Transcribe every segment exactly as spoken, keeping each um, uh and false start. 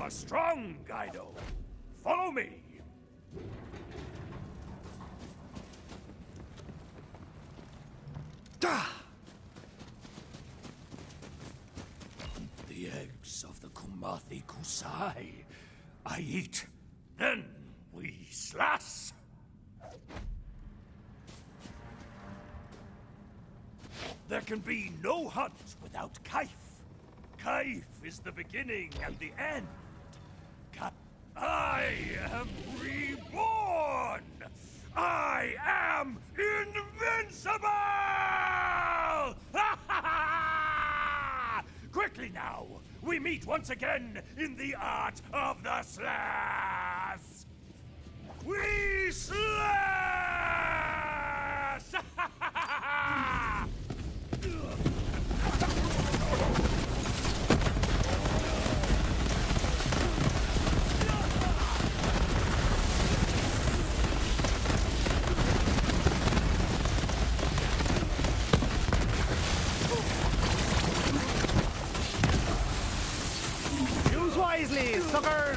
are strong, Guido. Follow me. The eggs of the Kumathi Kusai. I eat, then we slash. There can be no hunt without Kaif. Kaif is the beginning and the end. Ka I am reborn! I am invincible! Quickly now, we meet once again in the art of the slash! We slash! Use wisely, suckers!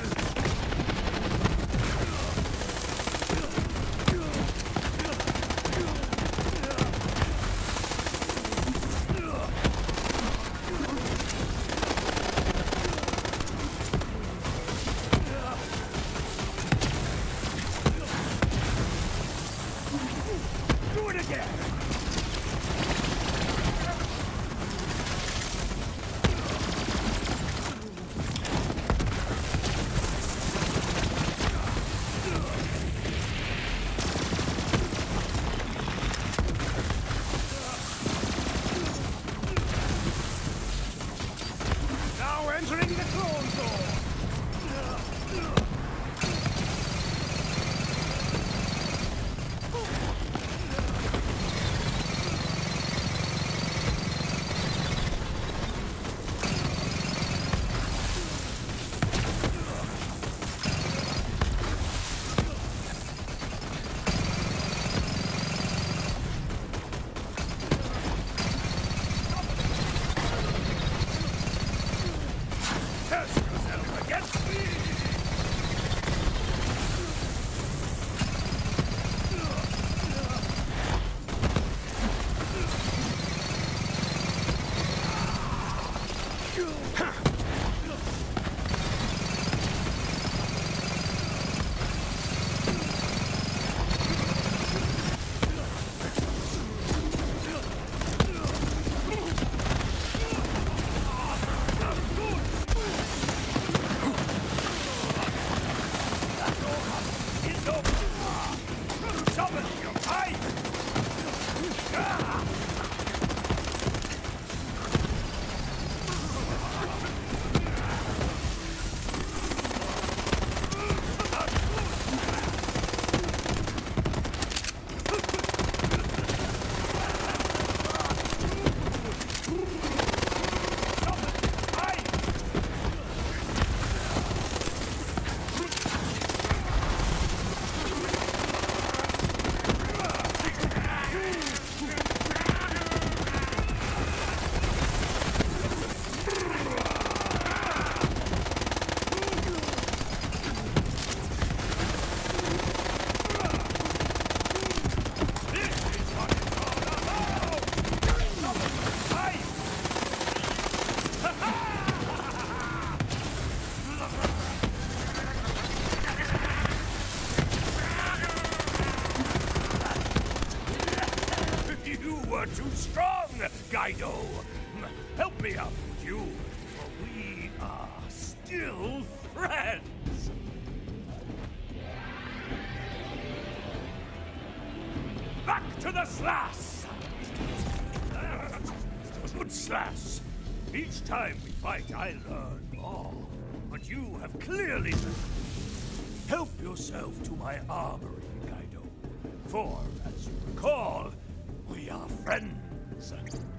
Do it again! Now entering the throne zone! Test yourself against me! Summon your might! You were too strong, Guido. Help me up, you, for we are still friends. Back to the slash! Good slash. Each time we fight, I learn more. But you have clearly learned. Help yourself to my armory, Guido. For, as you recall, we are friends.